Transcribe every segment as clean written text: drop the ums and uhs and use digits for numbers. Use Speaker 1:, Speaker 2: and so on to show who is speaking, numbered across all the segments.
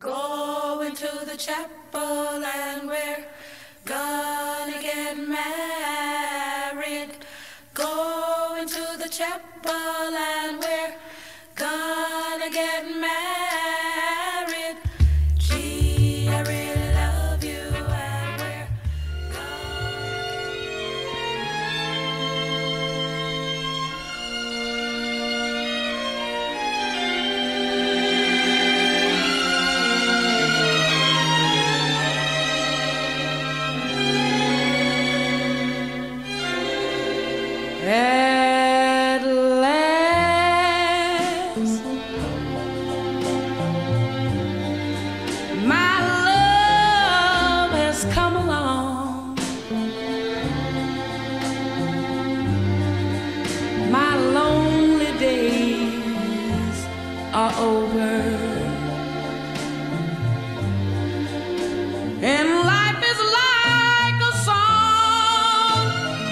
Speaker 1: Going to the chapel and we're gonna get married. Going to the chapel and we're gonna get married. Gee, I really love you and we're at last, my love has come along. My lonely days are over, and life is like a song.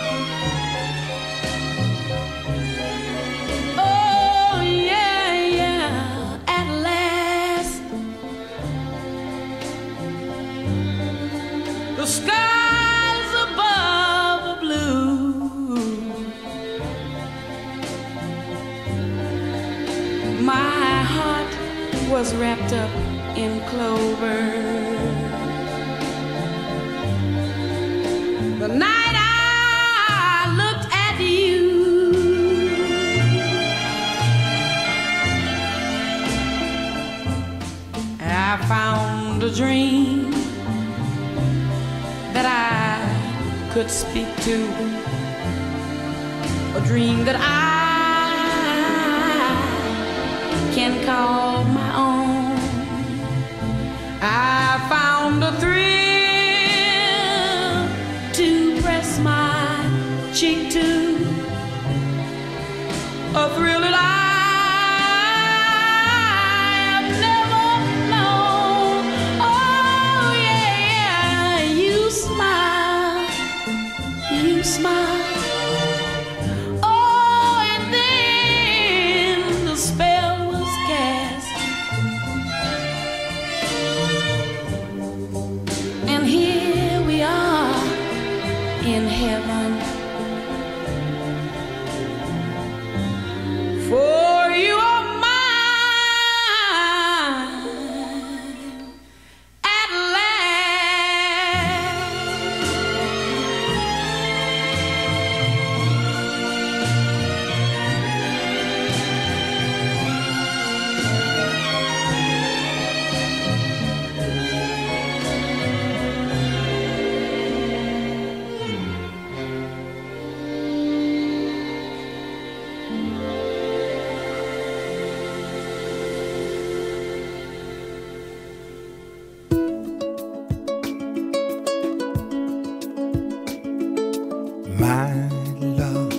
Speaker 1: Oh yeah, yeah, at last the skies above are blue. My heart was wrapped up in clover. The night I looked at you, I found a dream that I could speak to, a dream that I can call my own. I found a thrill to press my cheek to, a thrill that I have never known. Oh yeah, you smile, you smile. Oh, and then the spell was cast, and here we are in heaven. For you are mine at last.
Speaker 2: My love,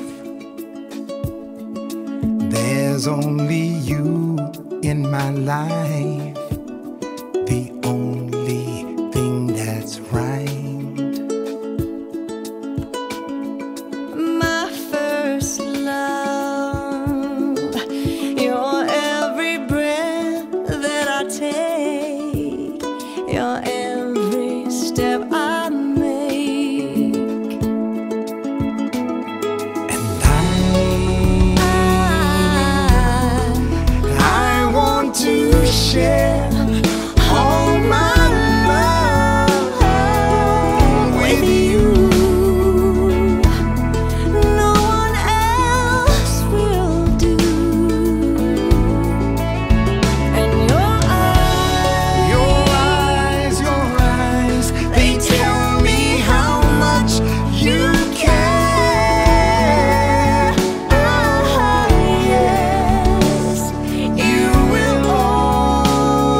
Speaker 2: there's only you in my life, the only thing that's right.
Speaker 3: My first love, your every breath that I take, your every step I make.
Speaker 2: And I want to share all my love with you.
Speaker 3: No one else will do. And your
Speaker 2: eyes, they tell me how much you care. Ah, yes, you will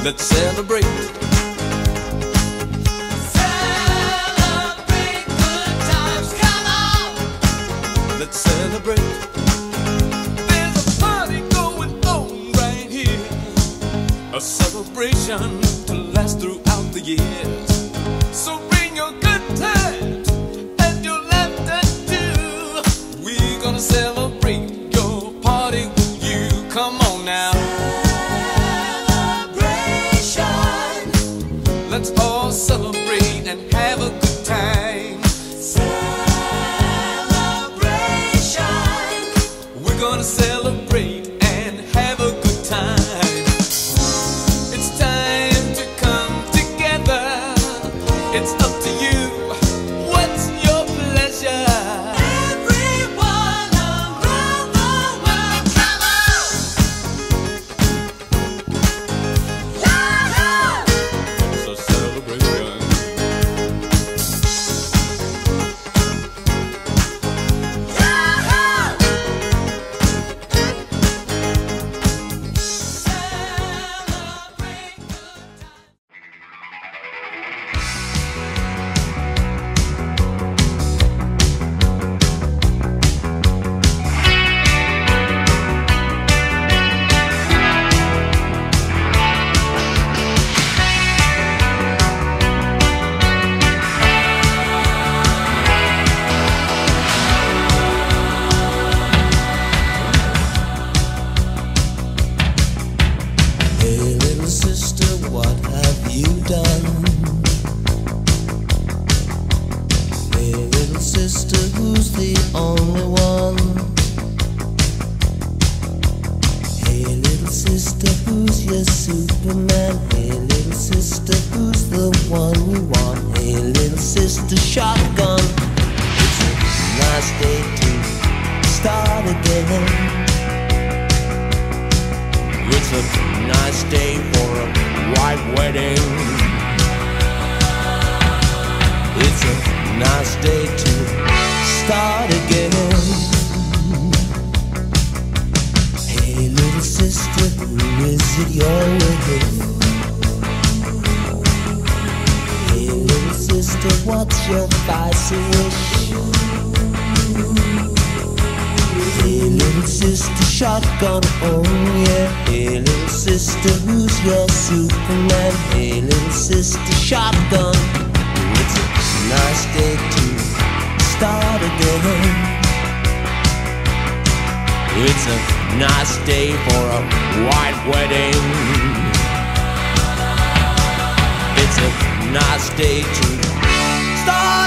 Speaker 4: Let's celebrate.
Speaker 1: Celebrate good times, come on.
Speaker 4: Let's celebrate. There's a party going on right here, a celebration to last throughout the years. So bring your good times and your laughter too. We're gonna celebrate your party with you. Come on now.
Speaker 1: Celebration.
Speaker 4: Let's all celebrate and have a good time.
Speaker 1: Celebration.
Speaker 4: We're gonna celebrate and have a good time. It's time to come together. It's up to you. What's your pleasure?
Speaker 1: Everyone around the world, come on. Yeah.
Speaker 4: It's a celebration.
Speaker 2: Hey little sister, what have you done? Hey little sister, who's the only one? Hey little sister, who's your Superman? Hey little sister, who's the one you want? Hey little sister, shotgun. It's a nice day to start again. It's a nice day for a white wedding. It's a nice day to start again. Hey little sister, who is it you're with? Hey little sister, what's your spicy wish? Hey little sister, shotgun, oh yeah. Hey little sister, who's your Superman? Hey little sister, shotgun. It's a nice day to start again. It's a nice day for a white wedding. It's a nice day to start